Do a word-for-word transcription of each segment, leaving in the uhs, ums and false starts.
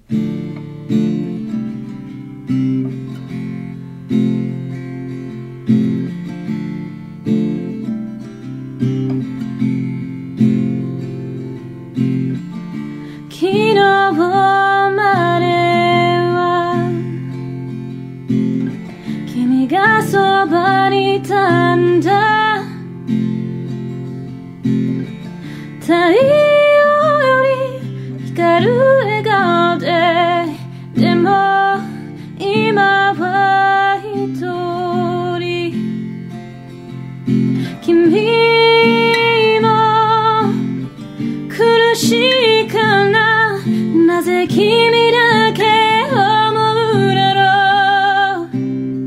太陽より光る笑顔で、でも今は一人。君も苦しいかな、なぜ君だけ思うだろう。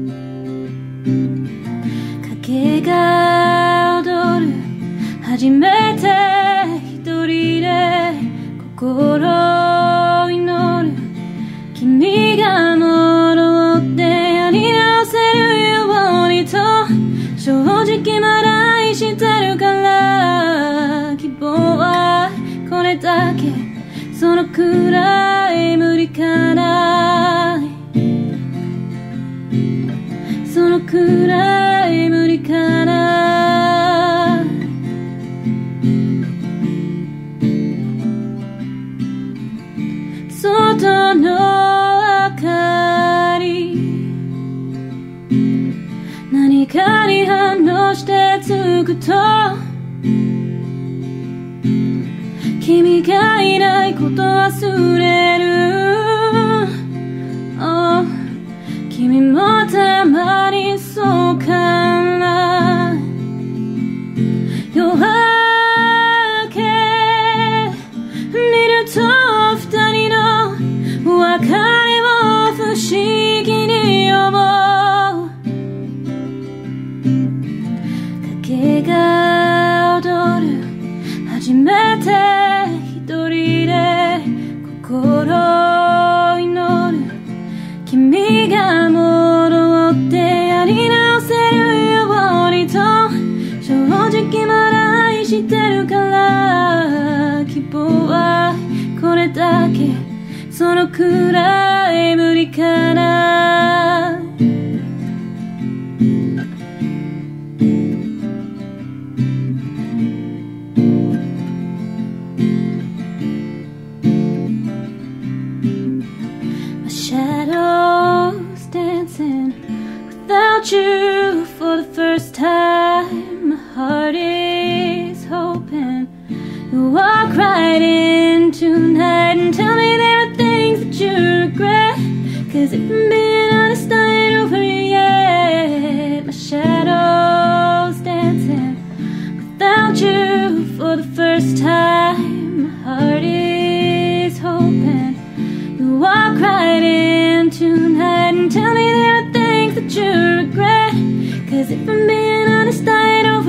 影が踊る初めて心を祈る、君が戻ってやり直せるようにと、正直まだ愛してるから、希望はこれだけ、そのくらい無理かな、そのくらい無理かな。外の明かり、何かに反応してつくと、君がいないこと忘れる、oh、君もたまにそうかな。夜明け見ると二人の別れを不思議に思う。影が踊る初めて一人で、心を祈る、君が戻ってやり直せるようにと、正直まだ愛してるから、希望はこれだけ、そのくらい無理かな。My shadow's dancing without you for the first time. My heart is hoping you'll walk right in tonight and tell me there are things that you regret, 'cause if I'm being honest, I ain't over yet. My shadow's dancing without you for the first time. My heart is hoping you'll walk right in tonight and tell me there are things that you regret, 'cause if I'm being honest, I ain't over